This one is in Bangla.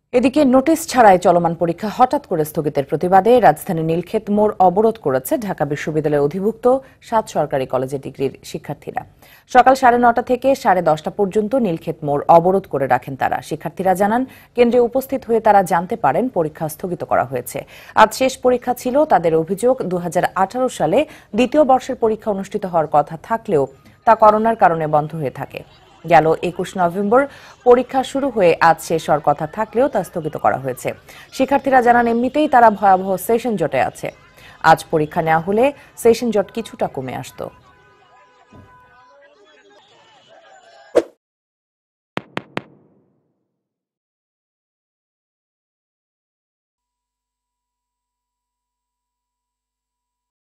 এদিকে নোটিশ ছাড়াই চলমান পরীক্ষা হঠাৎ করে স্থগিতের প্রতিবাদে রাজধানীর নীলক্ষেত মোড় অবরোধ করেছে ঢাকা বিশ্ববিদ্যালয়ের অধিভুক্ত 7 সরকারি কলেজের ডিগ্রির শিক্ষার্থীরা। সকাল 9:30 থেকে 10:30 পর্যন্ত নীলক্ষেত মোড় অবরোধ করে রাখেন তারা। শিক্ষার্থীরা জানান, কেন্দ্রে উপস্থিত হয়ে তারা জানতে পারেন পরীক্ষা স্থগিত করা হয়েছে। আজ শেষ পরীক্ষা ছিল। তাদের অভিযোগ, 2018 সালে দ্বিতীয় বর্ষের পরীক্ষা অনুষ্ঠিত হওয়ার কথা থাকলেও তা করোনার কারণে বন্ধ হয়ে থাকে। গেল 21 নভেম্বর পরীক্ষা শুরু হয়ে আজ শেষ হওয়ার কথা থাকলেও তা স্থগিত করা হয়েছে। শিক্ষার্থীরা জানান, এমনিতেই তারা ভয়াবহ সেশন জটে আছে। আজ পরীক্ষা নেওয়া হলে সেশন জট কিছুটা কমে আসতো।